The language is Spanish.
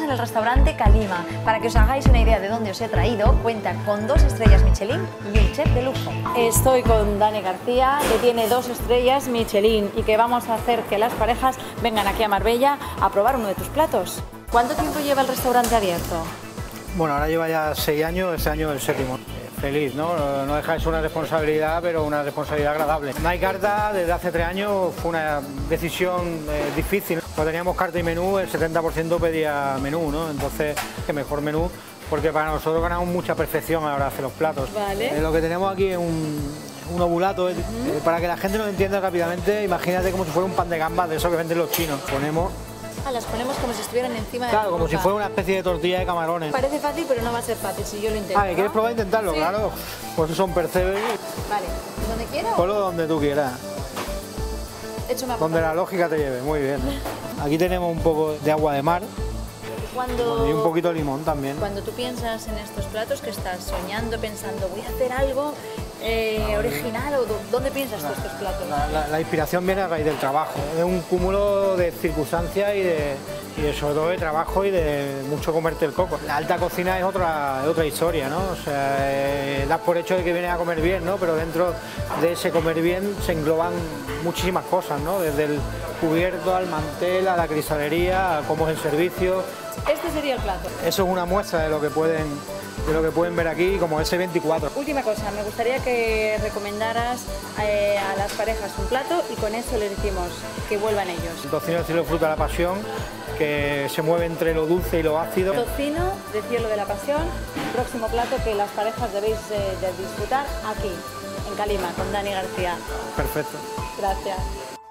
en el restaurante Calima. Para que os hagáis una idea de dónde os he traído, cuenta con 2 estrellas Michelin y un chef de lujo. Estoy con Dani García, que tiene 2 estrellas Michelin y que vamos a hacer que las parejas vengan aquí a Marbella a probar uno de tus platos. ¿Cuánto tiempo lleva el restaurante abierto? Bueno, ahora lleva ya 6 años, este año el 7º. Feliz, ¿no? No deja de ser una responsabilidad, pero una responsabilidad agradable. No hay carta desde hace 3 años, fue una decisión difícil. Cuando teníamos carta y menú, el 70% pedía menú, ¿no? Entonces, qué mejor menú, porque para nosotros ganamos mucha perfección a la hora de hacer los platos. Vale. Lo que tenemos aquí es un ovulato, para que la gente nos entienda rápidamente, imagínate como si fuera un pan de gambas de eso que venden los chinos. Las ponemos como si estuvieran encima de la Claro, como si fuera una especie de tortilla de camarones. Parece fácil, pero no va a ser fácil si yo lo intento. ¿Quieres probar a intentarlo? Sí. Claro, pues son percebes. Vale, ¿donde quiero? Ponlo donde tú quieras. Donde la lógica te lleve, muy bien. Aquí tenemos un poco de agua de mar. Y un poquito de limón también. Cuando tú piensas en estos platos, que estás soñando, pensando, voy a hacer algo original, o ¿dónde piensas tú estos platos? La inspiración viene a raíz del trabajo. Es un cúmulo de circunstancias y sobre todo de trabajo y de mucho comerte el coco. La alta cocina es otra historia, ¿no? O sea, das por hecho de que vienes a comer bien, ¿no? Pero dentro de ese comer bien se engloban muchísimas cosas, ¿no? Desde el cubierto al mantel, a la cristalería, a cómo es el servicio. Este sería el plato. Eso es una muestra de lo que pueden ver aquí, como ese 24. Última cosa, me gustaría que recomendaras a las parejas un plato y con eso les decimos que vuelvan ellos. El tocino de cielo fruta de la pasión, que se mueve entre lo dulce y lo ácido. Tocino de cielo de la pasión, próximo plato que las parejas debéis de disfrutar aquí, en Calima, con Dani García. Perfecto. Gracias.